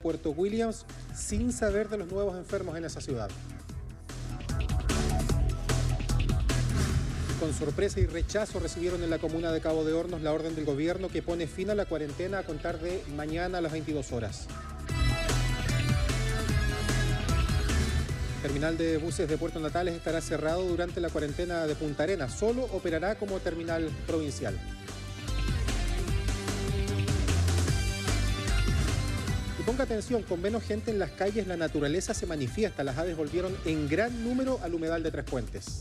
Puerto Williams sin saber de los nuevos enfermos en esa ciudad. Con sorpresa y rechazo recibieron en la comuna de Cabo de Hornos la orden del gobierno que pone fin a la cuarentena a contar de mañana a las 22 horas. El terminal de buses de Puerto Natales estará cerrado durante la cuarentena de Punta Arenas. Solo operará como terminal provincial. Y ponga atención, con menos gente en las calles la naturaleza se manifiesta. Las aves volvieron en gran número al humedal de Tres Puentes.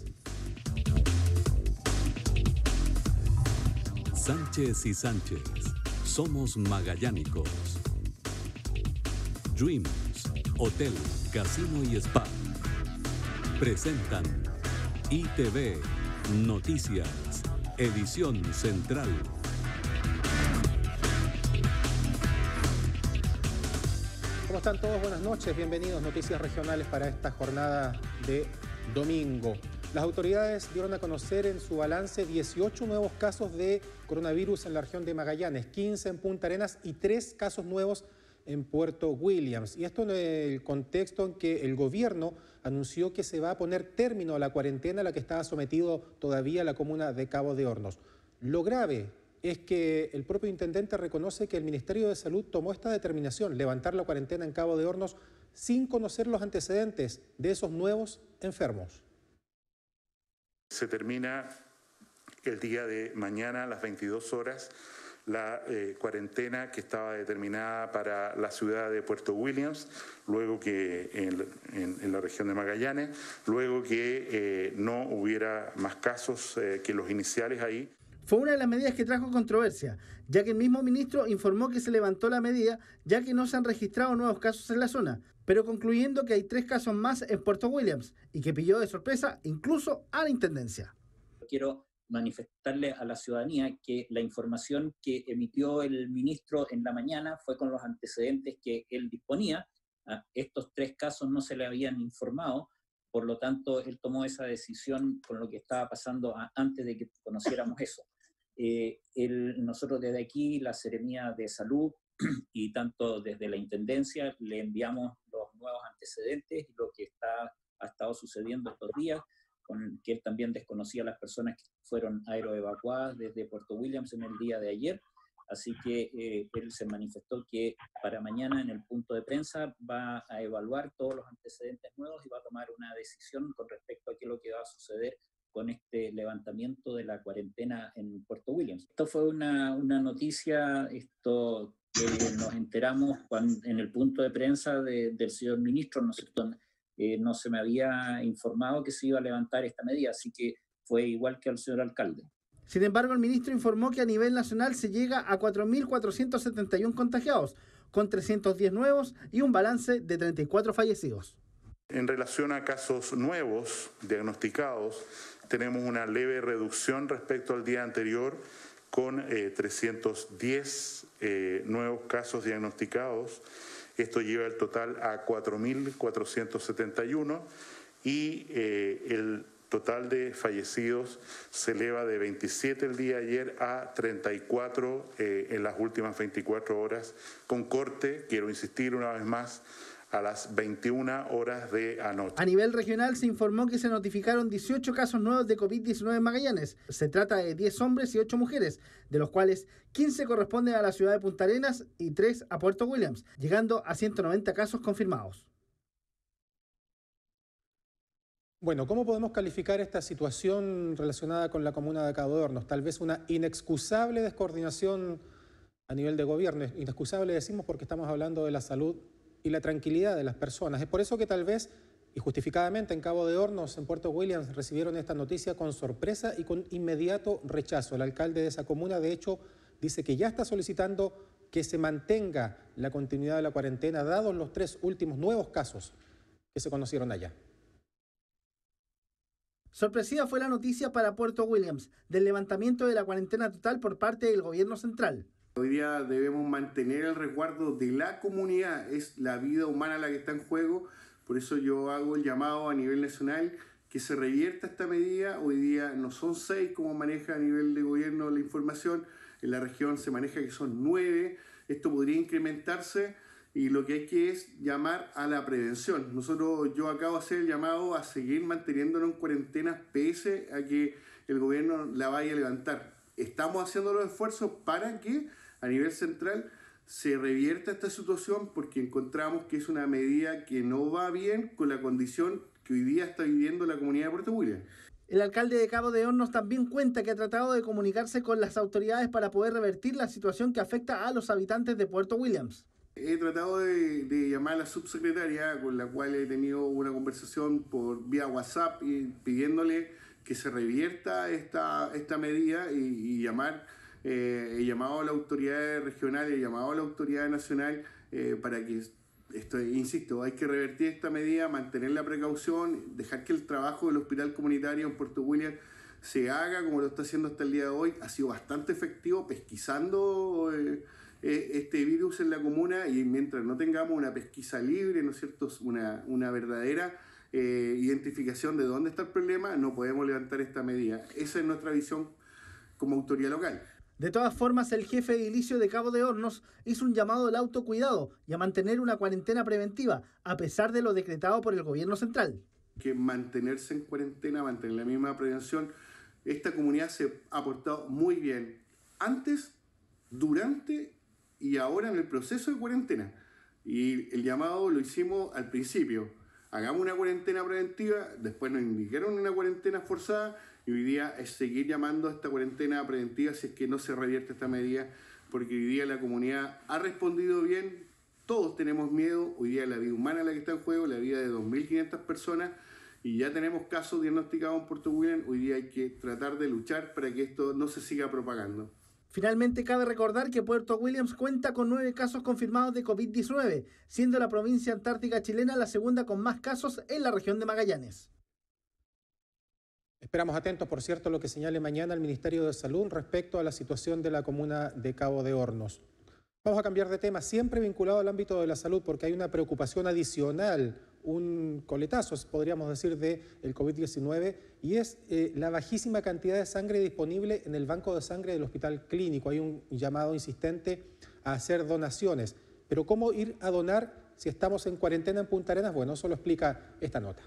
Sánchez y Sánchez, somos magallánicos. Dreams, Hotel, Casino y Spa presentan ITV Noticias, edición central. ¿Cómo están todos? Buenas noches, bienvenidos. Noticias regionales para esta jornada de domingo. Las autoridades dieron a conocer en su balance 18 nuevos casos de coronavirus en la región de Magallanes, 15 en Punta Arenas y 3 casos nuevos en Puerto Williams. Y esto en el contexto en que el gobierno anunció que se va a poner término a la cuarentena a la que estaba sometido todavía la comuna de Cabo de Hornos. Lo grave es que el propio intendente reconoce que el Ministerio de Salud tomó esta determinación, levantar la cuarentena en Cabo de Hornos, sin conocer los antecedentes de esos nuevos enfermos. Se termina el día de mañana a las 22 horas la cuarentena que estaba determinada para la ciudad de Puerto Williams, luego que en la región de Magallanes, luego que no hubiera más casos que los iniciales ahí. Fue una de las medidas que trajo controversia, ya que el mismo ministro informó que se levantó la medida ya que no se han registrado nuevos casos en la zona, pero concluyendo que hay 3 casos más en Puerto Williams y que pilló de sorpresa incluso a la Intendencia. Quiero manifestarle a la ciudadanía que la información que emitió el ministro en la mañana fue con los antecedentes que él disponía. Estos 3 casos no se le habían informado, por lo tanto él tomó esa decisión con lo que estaba pasando antes de que conociéramos eso. Nosotros desde aquí, la Seremía de Salud y tanto desde la Intendencia le enviamos los nuevos antecedentes y lo que ha estado sucediendo estos días, con que él también desconocía a las personas que fueron aeroevacuadas desde Puerto Williams en el día de ayer. Así que él se manifestó que para mañana en el punto de prensa va a evaluar todos los antecedentes nuevos y va a tomar una decisión con respecto a qué es lo que va a suceder con este levantamiento de la cuarentena en Puerto Williams. Esto fue una noticia que nos enteramos en el punto de prensa del señor ministro, ¿no es cierto? No se me había informado que se iba a levantar esta medida, así que fue igual que al señor alcalde. Sin embargo, el ministro informó que a nivel nacional se llega a 4.471 contagiados, con 310 nuevos y un balance de 34 fallecidos. En relación a casos nuevos diagnosticados, tenemos una leve reducción respecto al día anterior, con 310 nuevos casos diagnosticados. Esto lleva el total a 4.471 y el total de fallecidos se eleva de 27 el día de ayer a 34 en las últimas 24 horas, con corte, quiero insistir una vez más, a las 21 horas de anoche. A nivel regional se informó que se notificaron 18 casos nuevos de COVID-19 en Magallanes. Se trata de 10 hombres y 8 mujeres, de los cuales 15 corresponden a la ciudad de Punta Arenas y 3 a Puerto Williams, llegando a 190 casos confirmados. Bueno, ¿cómo podemos calificar esta situación relacionada con la comuna de Cabo de Hornos? Tal vez una inexcusable descoordinación a nivel de gobierno. Inexcusable decimos porque estamos hablando de la salud y la tranquilidad de las personas. Es por eso que tal vez, y justificadamente, en Cabo de Hornos, en Puerto Williams, recibieron esta noticia con sorpresa y con inmediato rechazo. El alcalde de esa comuna, de hecho, dice que ya está solicitando que se mantenga la continuidad de la cuarentena, dados los 3 últimos nuevos casos que se conocieron allá. Sorpresiva fue la noticia para Puerto Williams del levantamiento de la cuarentena total por parte del gobierno central. Hoy día debemos mantener el resguardo de la comunidad, es la vida humana la que está en juego, por eso yo hago el llamado a nivel nacional que se revierta esta medida. Hoy día no son 6 como maneja a nivel de gobierno la información, en la región se maneja que son 9, esto podría incrementarse y lo que hay que es llamar a la prevención. Yo acabo de hacer el llamado a seguir manteniéndonos en cuarentena pese a que el gobierno la vaya a levantar. Estamos haciendo los esfuerzos para que a nivel central se revierta esta situación, porque encontramos que es una medida que no va bien con la condición que hoy día está viviendo la comunidad de Puerto Williams. El alcalde de Cabo de Hornos también cuenta que ha tratado de comunicarse con las autoridades para poder revertir la situación que afecta a los habitantes de Puerto Williams. He tratado de llamar a la subsecretaria, con la cual he tenido una conversación por vía WhatsApp y pidiéndole que se revierta esta medida y llamar. He llamado a la autoridad regional, he llamado a la autoridad nacional para que, insisto, hay que revertir esta medida, mantener la precaución, dejar que el trabajo del hospital comunitario en Puerto Williams se haga como lo está haciendo hasta el día de hoy. Ha sido bastante efectivo pesquisando este virus en la comuna, y mientras no tengamos una pesquisa libre, ¿no es cierto?, una verdadera identificación de dónde está el problema, no podemos levantar esta medida. Esa es nuestra visión como autoridad local. De todas formas, el jefe edilicio de Cabo de Hornos hizo un llamado al autocuidado y a mantener una cuarentena preventiva, a pesar de lo decretado por el gobierno central. Que mantenerse en cuarentena, mantener la misma prevención. Esta comunidad se ha portado muy bien antes, durante y ahora en el proceso de cuarentena. Y el llamado lo hicimos al principio. Hagamos una cuarentena preventiva, después nos indicaron una cuarentena forzada, y hoy día es seguir llamando a esta cuarentena preventiva si es que no se revierte esta medida, porque hoy día la comunidad ha respondido bien, todos tenemos miedo, hoy día la vida humana es la que está en juego, la vida de 2.500 personas, y ya tenemos casos diagnosticados en Puerto Williams. Hoy día hay que tratar de luchar para que esto no se siga propagando. Finalmente, cabe recordar que Puerto Williams cuenta con 9 casos confirmados de COVID-19, siendo la provincia antártica chilena la segunda con más casos en la región de Magallanes. Esperamos atentos, por cierto, lo que señale mañana el Ministerio de Salud respecto a la situación de la comuna de Cabo de Hornos. Vamos a cambiar de tema, siempre vinculado al ámbito de la salud, porque hay una preocupación adicional, un coletazo, podríamos decir, del COVID-19, y es la bajísima cantidad de sangre disponible en el banco de sangre del Hospital Clínico. Hay un llamado insistente a hacer donaciones. Pero ¿cómo ir a donar si estamos en cuarentena en Punta Arenas? Bueno, eso lo explica esta nota.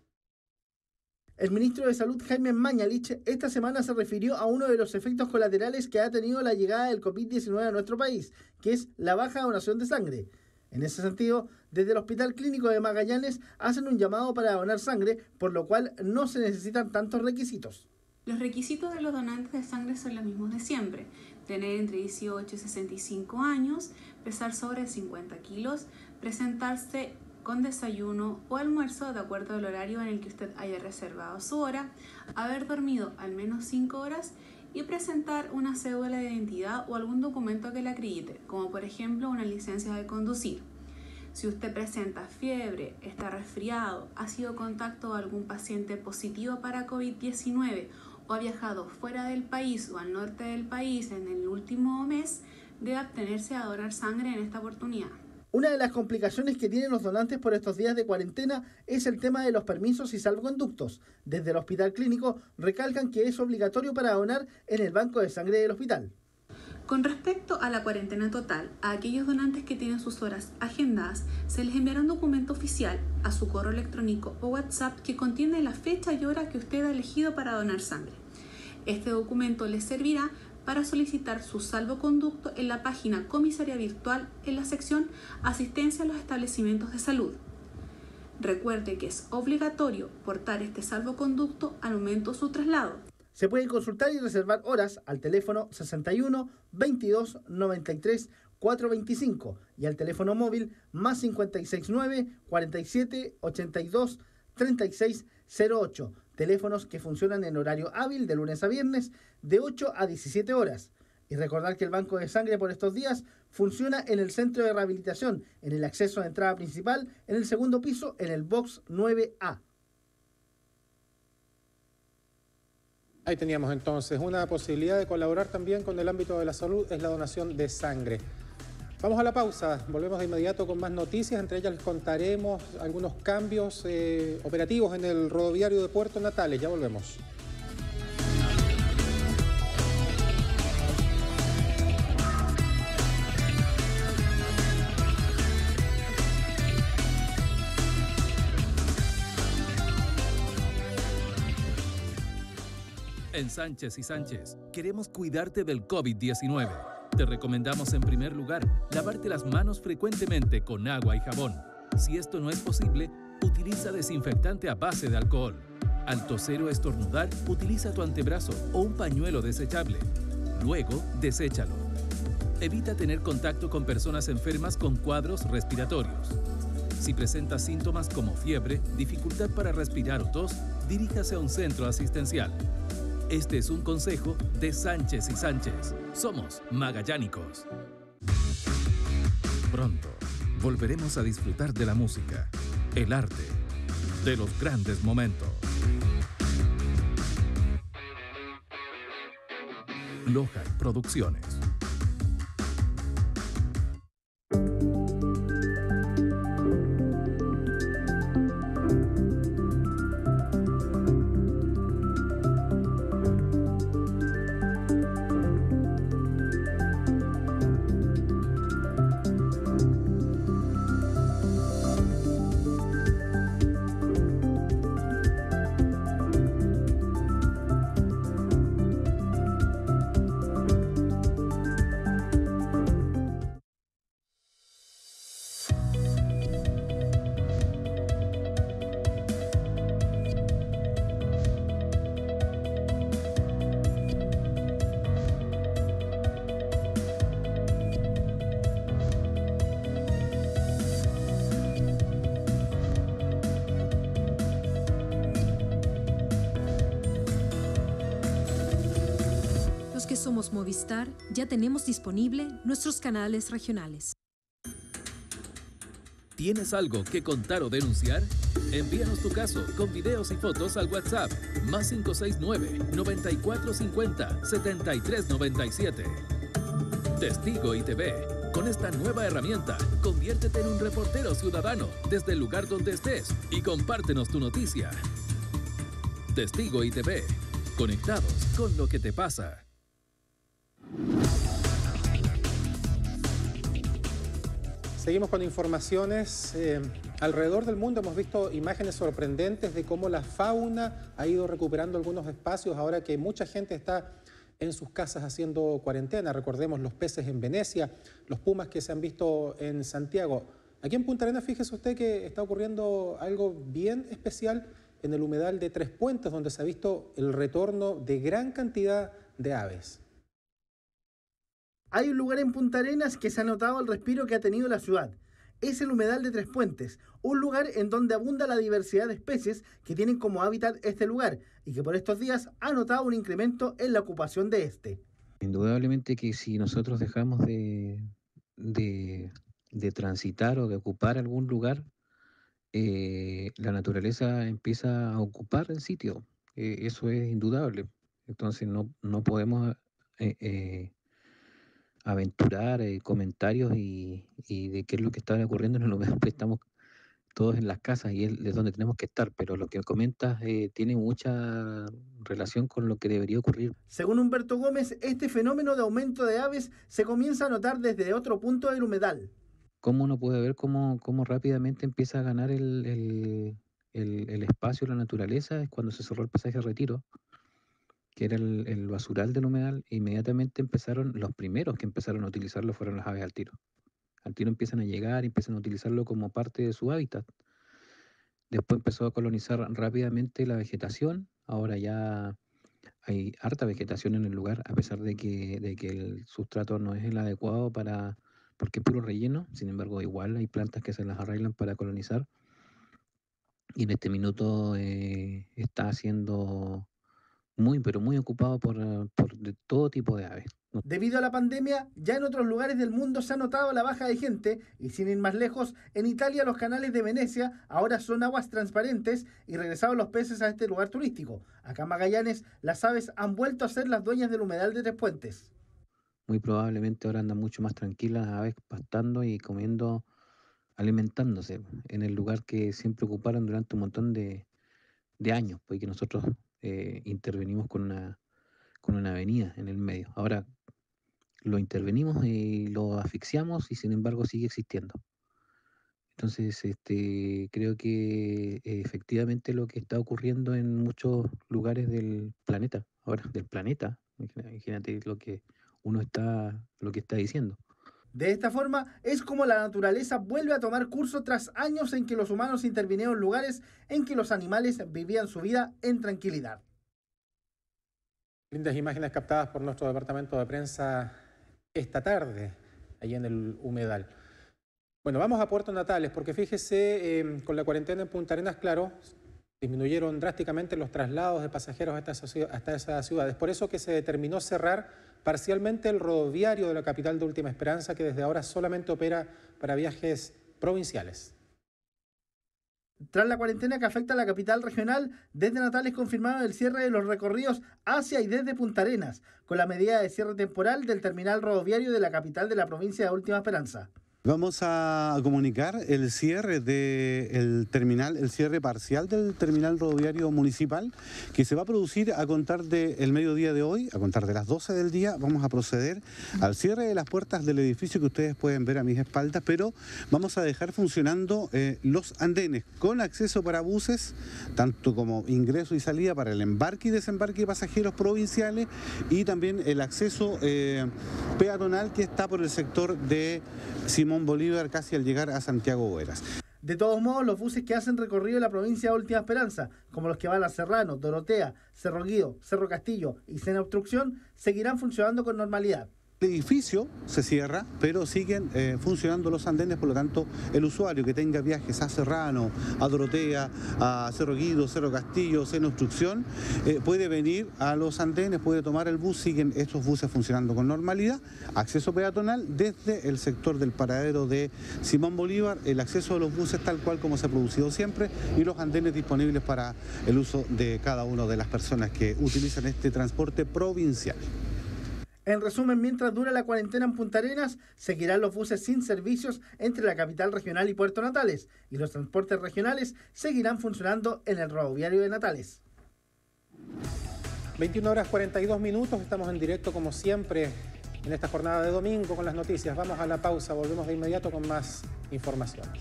El ministro de Salud, Jaime Mañalich, esta semana se refirió a uno de los efectos colaterales que ha tenido la llegada del COVID-19 a nuestro país, que es la baja donación de sangre. En ese sentido, desde el Hospital Clínico de Magallanes hacen un llamado para donar sangre, por lo cual no se necesitan tantos requisitos. Los requisitos de los donantes de sangre son los mismos de siempre: tener entre 18 y 65 años, pesar sobre 50 kilos, presentarse con desayuno o almuerzo de acuerdo al horario en el que usted haya reservado su hora, haber dormido al menos 5 horas y presentar una cédula de identidad o algún documento que la acredite, como por ejemplo una licencia de conducir. Si usted presenta fiebre, está resfriado, ha sido contacto de algún paciente positivo para COVID-19 o ha viajado fuera del país o al norte del país en el último mes, debe abstenerse a donar sangre en esta oportunidad. Una de las complicaciones que tienen los donantes por estos días de cuarentena es el tema de los permisos y salvoconductos. Desde el Hospital Clínico recalcan que es obligatorio para donar en el banco de sangre del hospital. Con respecto a la cuarentena total, a aquellos donantes que tienen sus horas agendadas, se les enviará un documento oficial a su correo electrónico o WhatsApp que contiene la fecha y hora que usted ha elegido para donar sangre. Este documento les servirá para solicitar su salvoconducto en la página Comisaría Virtual en la sección Asistencia a los establecimientos de salud. Recuerde que es obligatorio portar este salvoconducto al momento de su traslado. Se puede consultar y reservar horas al teléfono 61 22 93 425 y al teléfono móvil más 569 47 82 36 08. Teléfonos que funcionan en horario hábil de lunes a viernes de 8 a 17 horas. Y recordar que el banco de sangre por estos días funciona en el centro de rehabilitación, en el acceso de entrada principal, en el segundo piso, en el box 9A. Ahí teníamos entonces una posibilidad de colaborar también con el ámbito de la salud, es la donación de sangre. Vamos a la pausa, volvemos de inmediato con más noticias, entre ellas les contaremos algunos cambios operativos en el rodoviario de Puerto Natales, ya volvemos. En Sánchez y Sánchez queremos cuidarte del COVID-19. Te recomendamos en primer lugar lavarte las manos frecuentemente con agua y jabón. Si esto no es posible, utiliza desinfectante a base de alcohol. Al toser o estornudar, utiliza tu antebrazo o un pañuelo desechable. Luego, deséchalo. Evita tener contacto con personas enfermas con cuadros respiratorios. Si presenta síntomas como fiebre, dificultad para respirar o tos, diríjase a un centro asistencial. Este es un consejo de Sánchez y Sánchez. Somos magallánicos. Pronto, volveremos a disfrutar de la música, el arte, de los grandes momentos. Lohan Producciones. Los que somos Movistar ya tenemos disponible nuestros canales regionales. ¿Tienes algo que contar o denunciar? Envíanos tu caso con videos y fotos al WhatsApp más 569-9450-7397. Testigo ITV. Con esta nueva herramienta, conviértete en un reportero ciudadano desde el lugar donde estés y compártenos tu noticia. Testigo ITV. Conectados con lo que te pasa. Seguimos con informaciones. Alrededor del mundo hemos visto imágenes sorprendentes de cómo la fauna ha ido recuperando algunos espacios ahora que mucha gente está en sus casas haciendo cuarentena. Recordemos los peces en Venecia, los pumas que se han visto en Santiago. Aquí en Punta Arenas, fíjese usted que está ocurriendo algo bien especial en el humedal de Tres Puentes, donde se ha visto el retorno de gran cantidad de aves. Hay un lugar en Punta Arenas que se ha notado el respiro que ha tenido la ciudad. Es el humedal de Tres Puentes, un lugar en donde abunda la diversidad de especies que tienen como hábitat este lugar y que por estos días ha notado un incremento en la ocupación de este. Indudablemente que si nosotros dejamos de transitar o de ocupar algún lugar, la naturaleza empieza a ocupar el sitio. Eso es indudable. Entonces no podemos aventurar comentarios y de qué es lo que está ocurriendo en el lugar, pues estamos todos en las casas y es donde tenemos que estar, pero lo que comentas tiene mucha relación con lo que debería ocurrir. Según Humberto Gómez, este fenómeno de aumento de aves se comienza a notar desde otro punto del humedal. ¿Cómo uno puede ver cómo rápidamente empieza a ganar el espacio, la naturaleza? Es cuando se cerró el pasaje de Retiro, que era el basural del humedal. Inmediatamente los primeros que empezaron a utilizarlo fueron las aves al tiro. Al tiro empiezan a llegar y empiezan a utilizarlo como parte de su hábitat. Después empezó a colonizar rápidamente la vegetación. Ahora ya hay harta vegetación en el lugar, a pesar de que el sustrato no es el adecuado porque es puro relleno. Sin embargo, igual hay plantas que se las arreglan para colonizar. Y en este minuto está siendo muy, pero muy ocupado por de todo tipo de aves. Debido a la pandemia, ya en otros lugares del mundo se ha notado la baja de gente y sin ir más lejos, en Italia los canales de Venecia ahora son aguas transparentes y regresaron los peces a este lugar turístico. Acá en Magallanes, las aves han vuelto a ser las dueñas del humedal de Tres Puentes. Muy probablemente ahora andan mucho más tranquilas las aves pastando y comiendo, alimentándose en el lugar que siempre ocuparon durante un montón de años, porque nosotros intervenimos con una avenida en el medio. Ahora lo intervenimos y lo asfixiamos y sin embargo sigue existiendo. Entonces, creo que efectivamente lo que está ocurriendo en muchos lugares del planeta, imagínate lo que está diciendo. De esta forma es como la naturaleza vuelve a tomar curso tras años en que los humanos intervinieron en lugares en que los animales vivían su vida en tranquilidad. Lindas imágenes captadas por nuestro departamento de prensa esta tarde, allí en el humedal. Bueno, vamos a Puerto Natales, porque fíjese, con la cuarentena en Punta Arenas, claro, disminuyeron drásticamente los traslados de pasajeros hasta esas ciudades. Por eso que se determinó cerrar parcialmente el rodoviario de la capital de Última Esperanza, que desde ahora solamente opera para viajes provinciales. Tras la cuarentena que afecta a la capital regional, desde Natales confirmaron el cierre de los recorridos hacia y desde Punta Arenas, con la medida de cierre temporal del terminal rodoviario de la capital de la provincia de Última Esperanza. Vamos a comunicar el cierre del terminal, el cierre parcial del terminal rodoviario municipal, que se va a producir a contar del mediodía de hoy, a contar de las 12 del día. Vamos a proceder al cierre de las puertas del edificio que ustedes pueden ver a mis espaldas, pero vamos a dejar funcionando los andenes con acceso para buses, tanto como ingreso y salida para el embarque y desembarque de pasajeros provinciales, y también el acceso peatonal que está por el sector de Simón Bolívar, casi al llegar a Santiago Boeras. De todos modos, los buses que hacen recorrido en la provincia de Última Esperanza, como los que van a Serrano, Dorotea, Cerro Guido, Cerro Castillo y Sena Obstrucción, seguirán funcionando con normalidad. El edificio se cierra, pero siguen funcionando los andenes, por lo tanto, el usuario que tenga viajes a Serrano, a Dorotea, a Cerro Guido, Cerro Castillo, Sena Obstrucción, puede venir a los andenes, puede tomar el bus, siguen estos buses funcionando con normalidad. Acceso peatonal desde el sector del paradero de Simón Bolívar, el acceso a los buses tal cual como se ha producido siempre, y los andenes disponibles para el uso de cada una de las personas que utilizan este transporte provincial. En resumen, mientras dura la cuarentena en Punta Arenas, seguirán los buses sin servicios entre la capital regional y Puerto Natales, y los transportes regionales seguirán funcionando en el rodoviario de Natales. 21:42, estamos en directo como siempre en esta jornada de domingo con las noticias. Vamos a la pausa, volvemos de inmediato con más informaciones.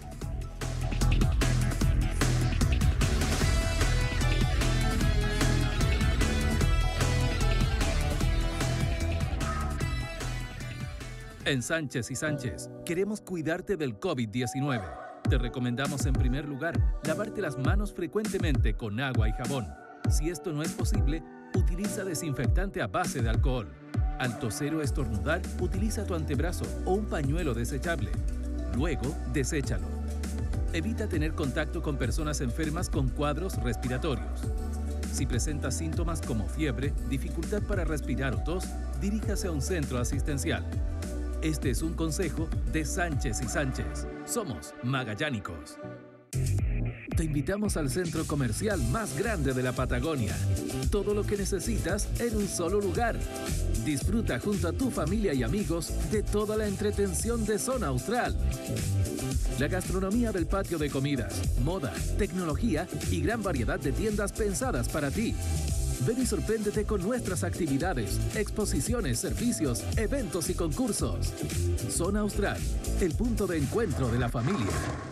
En Sánchez y Sánchez, queremos cuidarte del COVID-19. Te recomendamos en primer lugar lavarte las manos frecuentemente con agua y jabón. Si esto no es posible, utiliza desinfectante a base de alcohol. Al toser o estornudar, utiliza tu antebrazo o un pañuelo desechable. Luego, deséchalo. Evita tener contacto con personas enfermas con cuadros respiratorios. Si presentas síntomas como fiebre, dificultad para respirar o tos, diríjase a un centro asistencial. Este es un consejo de Sánchez y Sánchez. Somos magallánicos. Te invitamos al centro comercial más grande de la Patagonia. Todo lo que necesitas en un solo lugar. Disfruta junto a tu familia y amigos de toda la entretención de Zona Austral. La gastronomía del patio de comidas, moda, tecnología y gran variedad de tiendas pensadas para ti. Ven y sorpréndete con nuestras actividades, exposiciones, servicios, eventos y concursos. Zona Austral, el punto de encuentro de la familia.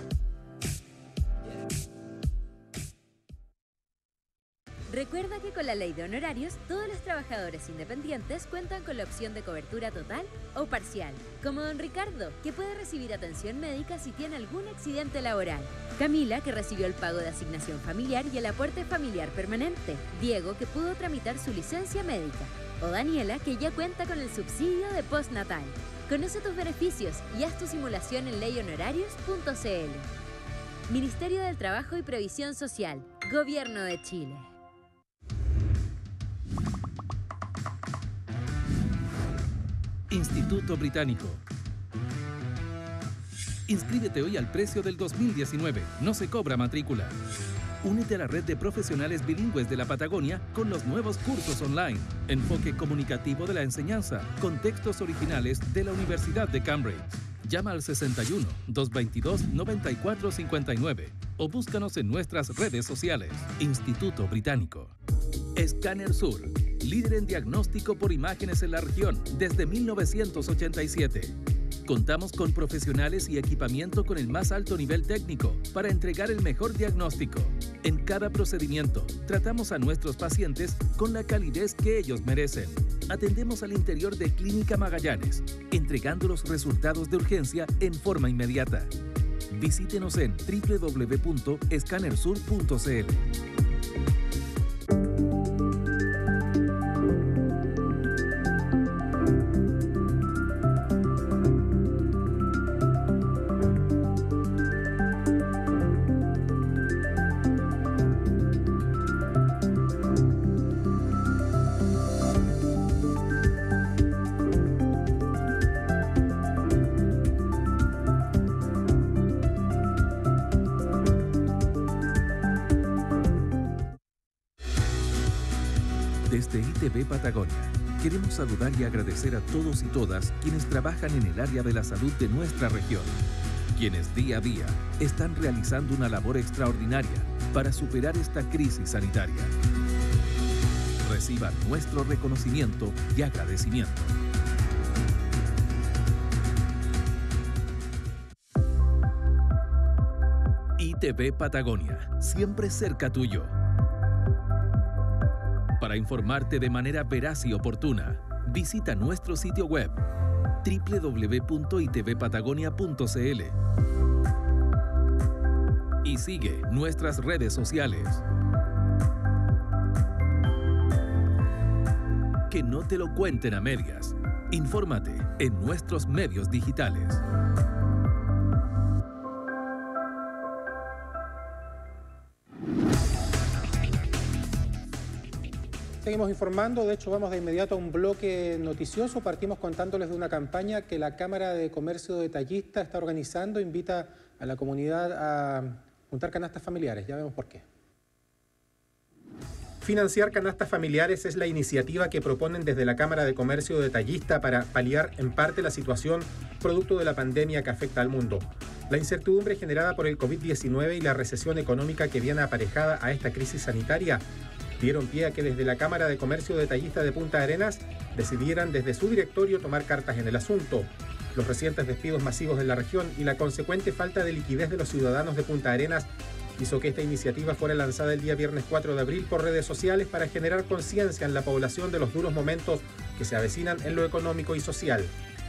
Recuerda que con la ley de honorarios, todos los trabajadores independientes cuentan con la opción de cobertura total o parcial, como don Ricardo, que puede recibir atención médica si tiene algún accidente laboral. Camila, que recibió el pago de asignación familiar y el aporte familiar permanente. Diego, que pudo tramitar su licencia médica. O Daniela, que ya cuenta con el subsidio de postnatal. Conoce tus beneficios y haz tu simulación en leyhonorarios.cl. Ministerio del Trabajo y Previsión Social, Gobierno de Chile. Instituto Británico. Inscríbete hoy al precio del 2019. No se cobra matrícula. Únete a la red de profesionales bilingües de la Patagonia con los nuevos cursos online. Enfoque comunicativo de la enseñanza con textos originales de la Universidad de Cambridge. Llama al 61 222 9459 o búscanos en nuestras redes sociales. Instituto Británico. Escáner Sur, líder en diagnóstico por imágenes en la región desde 1987. Contamos con profesionales y equipamiento con el más alto nivel técnico para entregar el mejor diagnóstico. En cada procedimiento, tratamos a nuestros pacientes con la calidez que ellos merecen. Atendemos al interior de Clínica Magallanes, entregando los resultados de urgencia en forma inmediata. Visítenos en www.scannersur.cl. Desde ITV Patagonia, queremos saludar y agradecer a todos y todas quienes trabajan en el área de la salud de nuestra región, quienes día a día están realizando una labor extraordinaria para superar esta crisis sanitaria. Reciban nuestro reconocimiento y agradecimiento. ITV Patagonia, siempre cerca tuyo. Para informarte de manera veraz y oportuna, visita nuestro sitio web www.itvpatagonia.cl y sigue nuestras redes sociales. Que no te lo cuenten a medias. Infórmate en nuestros medios digitales. Seguimos informando, de hecho vamos de inmediato a un bloque noticioso. Partimos contándoles de una campaña que la Cámara de Comercio Detallista está organizando. Invita a la comunidad a juntar canastas familiares, ya vemos por qué. Financiar canastas familiares es la iniciativa que proponen desde la Cámara de Comercio Detallista para paliar en parte la situación producto de la pandemia que afecta al mundo. La incertidumbre generada por el COVID-19 y la recesión económica que viene aparejada a esta crisis sanitaria dieron pie a que desde la Cámara de Comercio Detallista de Punta Arenas decidieran desde su directorio tomar cartas en el asunto. Los recientes despidos masivos en la región y la consecuente falta de liquidez de los ciudadanos de Punta Arenas hizo que esta iniciativa fuera lanzada el día viernes 4 de abril por redes sociales para generar conciencia en la población de los duros momentos que se avecinan en lo económico y social.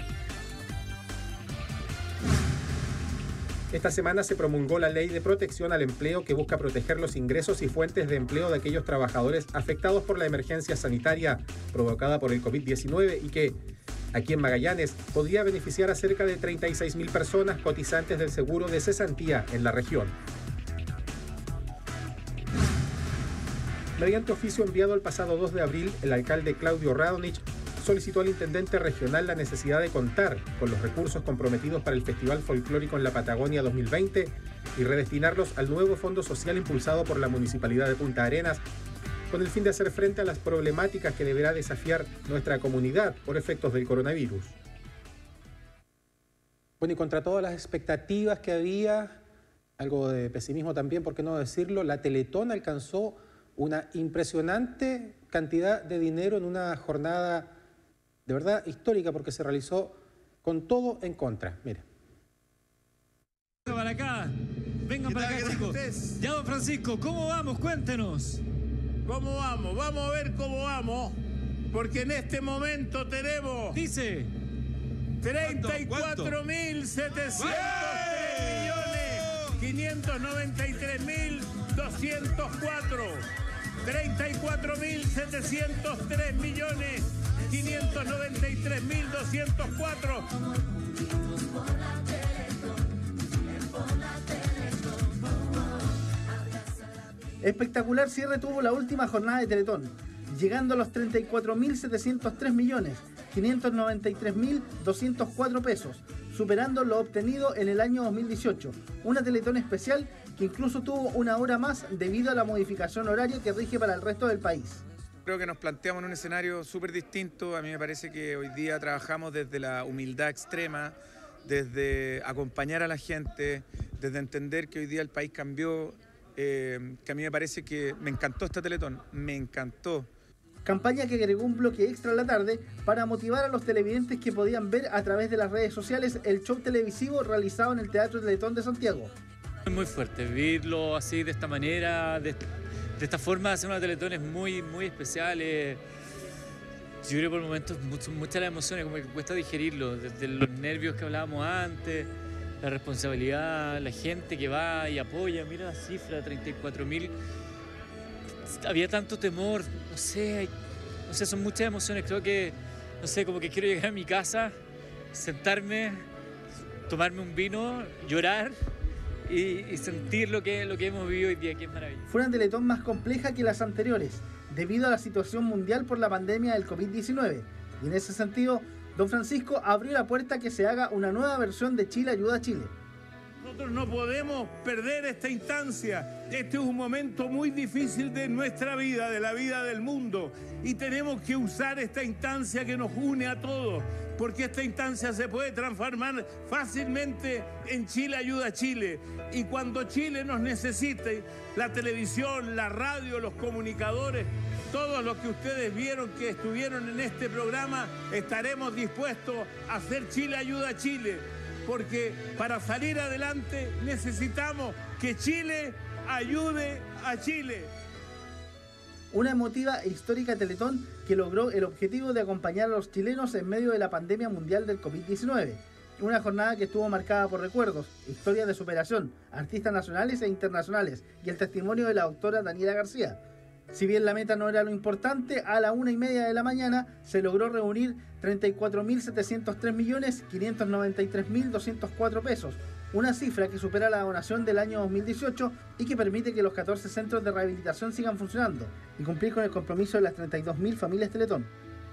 Esta semana se promulgó la Ley de Protección al Empleo que busca proteger los ingresos y fuentes de empleo de aquellos trabajadores afectados por la emergencia sanitaria provocada por el COVID-19 y que, aquí en Magallanes, podría beneficiar a cerca de 36.000 personas cotizantes del seguro de cesantía en la región. Mediante oficio enviado el pasado 2 de abril, el alcalde Claudio Radonich solicitó al intendente regional la necesidad de contar con los recursos comprometidos para el Festival Folclórico en la Patagonia 2020 y redestinarlos al nuevo fondo social impulsado por la Municipalidad de Punta Arenas, con el fin de hacer frente a las problemáticas que deberá desafiar nuestra comunidad por efectos del coronavirus. Bueno, y contra todas las expectativas que había, algo de pesimismo también, por qué no decirlo, la Teletón alcanzó una impresionante cantidad de dinero en una jornada de verdad histórica porque se realizó con todo en contra. Mire. Para acá, vengan para acá, chicos. Ya, don Francisco, ¿cómo vamos? Cuéntenos. ¿Cómo vamos? Vamos a ver cómo vamos, porque en este momento tenemos... Dice... 34.703.593.204. 34.703.593.204. Espectacular cierre tuvo la última jornada de Teletón, llegando a los 34.703.593.204 pesos, superando lo obtenido en el año 2018. Una Teletón especial que incluso tuvo una hora más debido a la modificación horaria que rige para el resto del país. Creo que nos planteamos en un escenario súper distinto. A mí me parece que hoy día trabajamos desde la humildad extrema, desde acompañar a la gente, desde entender que hoy día el país cambió, que a mí me parece que me encantó esta Teletón, me encantó. campaña que agregó un bloque extra a la tarde para motivar a los televidentes que podían ver a través de las redes sociales el show televisivo realizado en el Teatro Teletón de Santiago. Es muy fuerte, vivirlo así, de esta manera, de esta forma de hacer una Teletón es muy especial. Yo creo que por momentos muchas las emociones, como que cuesta digerirlo, desde los nervios que hablábamos antes, la responsabilidad, la gente que va y apoya, mira la cifra, 34.000. Había tanto temor, no sé, son muchas emociones. Creo que, no sé, como que quiero llegar a mi casa, sentarme, tomarme un vino, llorar y sentir lo que hemos vivido hoy día, que es maravilloso. Fue una Teletón más compleja que las anteriores, debido a la situación mundial por la pandemia del COVID-19. Y en ese sentido, don Francisco abrió la puerta a que se haga una nueva versión de Chile Ayuda a Chile. Nosotros no podemos perder esta instancia. Este es un momento muy difícil de nuestra vida, de la vida del mundo. Y tenemos que usar esta instancia que nos une a todos, porque esta instancia se puede transformar fácilmente en Chile Ayuda a Chile. Y cuando Chile nos necesite, la televisión, la radio, los comunicadores, todos los que ustedes vieron que estuvieron en este programa, estaremos dispuestos a hacer Chile Ayuda a Chile. Porque para salir adelante necesitamos que Chile ayude a Chile. Una emotiva e histórica Teletón que logró el objetivo de acompañar a los chilenos en medio de la pandemia mundial del COVID-19. Una jornada que estuvo marcada por recuerdos, historias de superación, artistas nacionales e internacionales y el testimonio de la doctora Daniela García. Si bien la meta no era lo importante, a la 1:30 de la mañana se logró reunir 34.703.593.204 pesos, una cifra que supera la donación del año 2018 y que permite que los 14 centros de rehabilitación sigan funcionando y cumplir con el compromiso de las 32.000 familias Teletón.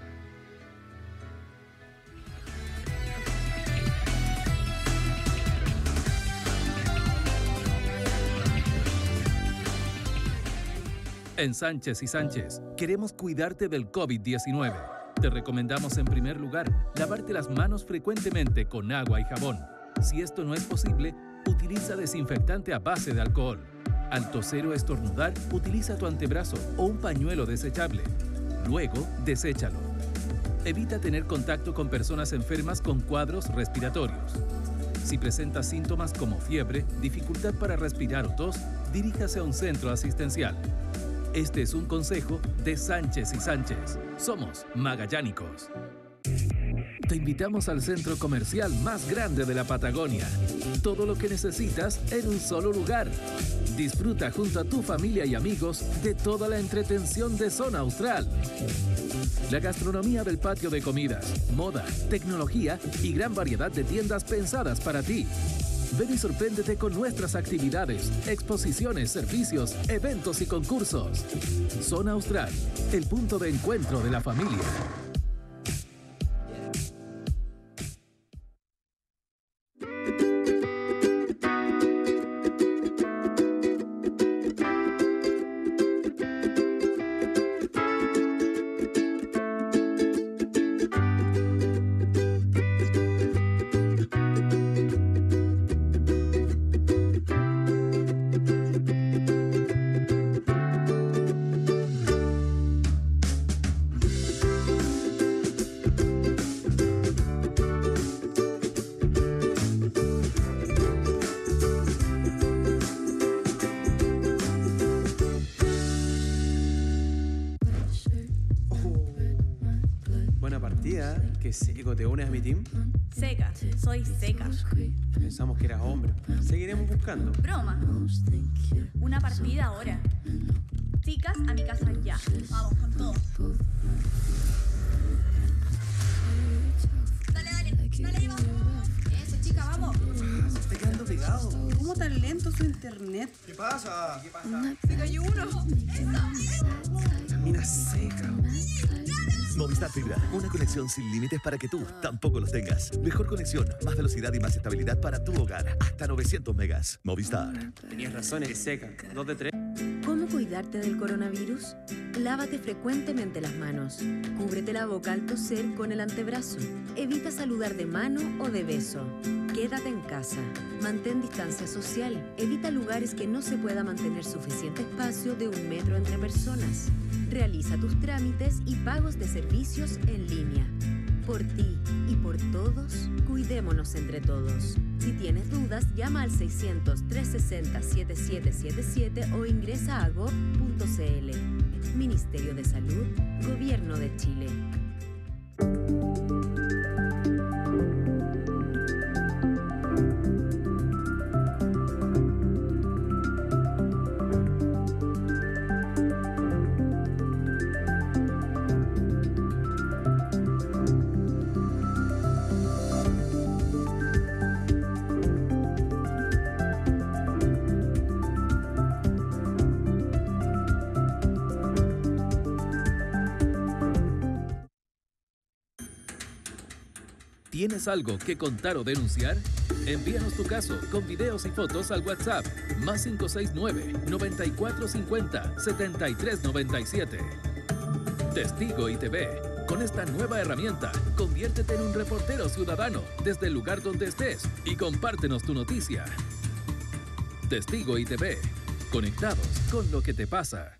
En Sánchez y Sánchez, queremos cuidarte del COVID-19. Te recomendamos en primer lugar lavarte las manos frecuentemente con agua y jabón. Si esto no es posible, utiliza desinfectante a base de alcohol. Al toser o estornudar, utiliza tu antebrazo o un pañuelo desechable. Luego, deséchalo. Evita tener contacto con personas enfermas con cuadros respiratorios. Si presenta síntomas como fiebre, dificultad para respirar o tos, diríjase a un centro asistencial. Este es un consejo de Sánchez y Sánchez. Somos magallánicos. Te invitamos al centro comercial más grande de la Patagonia. Todo lo que necesitas en un solo lugar. Disfruta junto a tu familia y amigos de toda la entretención de Zona Austral. La gastronomía del patio de comidas, moda, tecnología y gran variedad de tiendas pensadas para ti. Ven y sorpréndete con nuestras actividades, exposiciones, servicios, eventos y concursos. Zona Austral, el punto de encuentro de la familia. Qué seco, ¿te unes a mi team? Seca, soy seca. Pensamos que eras hombre. Seguiremos buscando. Broma. Una partida ahora. Chicas, a mi casa ya. Vamos con todo. Dale, ahí vamos. Eso, chica, vamos. Se está quedando pegado. ¿Cómo tan lento su internet? ¿Qué pasa? Se cayó uno. La mina seca. Movistar Fibra, una conexión sin límites para que tú tampoco los tengas. Mejor conexión, más velocidad y más estabilidad para tu hogar. Hasta 900 megas. Movistar. Tenías razón, es seca. 2 de 3. ¿Cómo cuidarte del coronavirus? Lávate frecuentemente las manos. Cúbrete la boca al toser con el antebrazo. Evita saludar de mano o de beso. Quédate en casa. Mantén distancia social. Evita lugares que no se pueda mantener suficiente espacio de 1 metro entre personas. Realiza tus trámites y pagos de servicios en línea. Por ti y por todos, cuidémonos entre todos. Si tienes dudas, llama al 600-360-7777 o ingresa a gov.cl. Ministerio de Salud, Gobierno de Chile. ¿Tienes algo que contar o denunciar? Envíanos tu caso con videos y fotos al WhatsApp +569 9450 7397. Testigo ITV. Con esta nueva herramienta, conviértete en un reportero ciudadano desde el lugar donde estés y compártenos tu noticia. Testigo ITV. Conectados con lo que te pasa.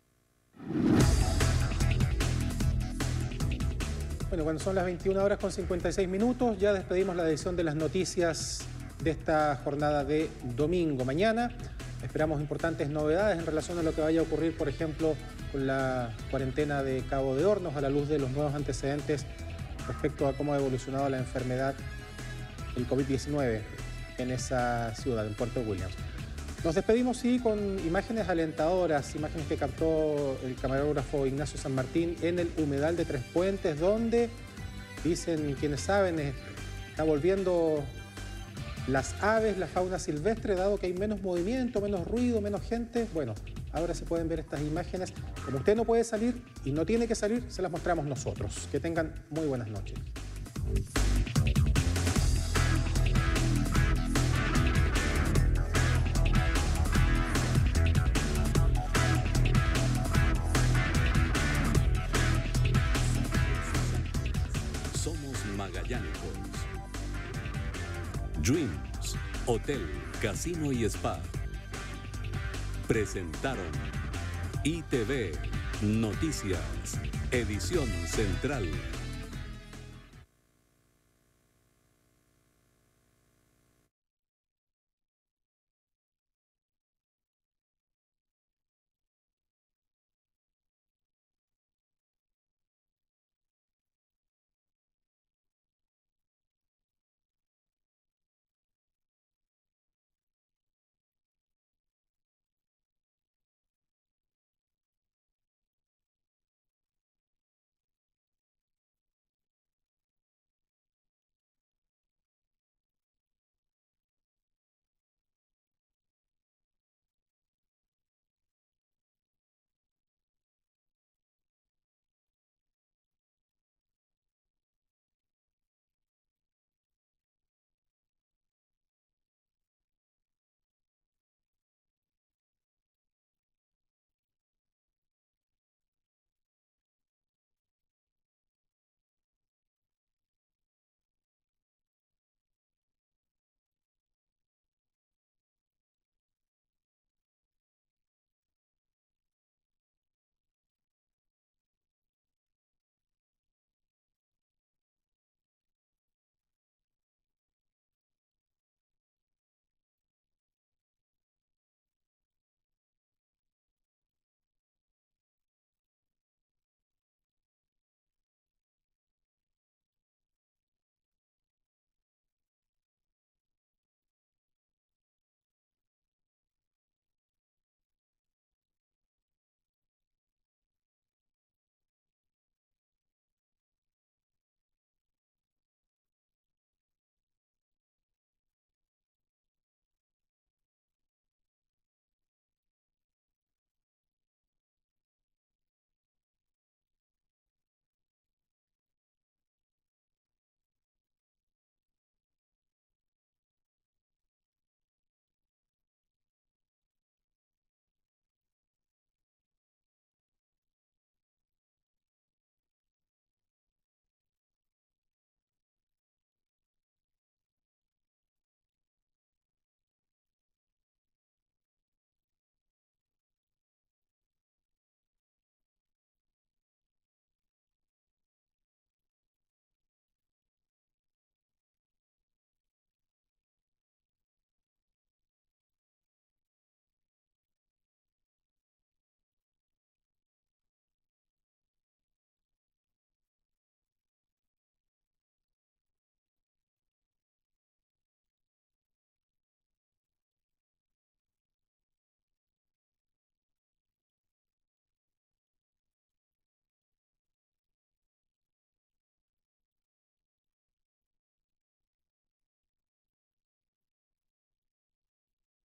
Bueno, cuando son las 21:56, ya despedimos la edición de las noticias de esta jornada de domingo. Mañana esperamos importantes novedades en relación a lo que vaya a ocurrir, por ejemplo, con la cuarentena de Cabo de Hornos, a la luz de los nuevos antecedentes respecto a cómo ha evolucionado la enfermedad, el COVID-19, en esa ciudad, en Puerto Williams. Nos despedimos, sí, con imágenes alentadoras, imágenes que captó el camarógrafo Ignacio San Martín en el humedal de Tres Puentes, donde, dicen quienes saben, está volviendo las aves, la fauna silvestre, dado que hay menos movimiento, menos ruido, menos gente. Bueno, ahora se pueden ver estas imágenes. Como usted no puede salir y no tiene que salir, se las mostramos nosotros. Que tengan muy buenas noches. Magallánicos. Dreams, Hotel, Casino y Spa. Presentaron ITV Noticias, Edición Central.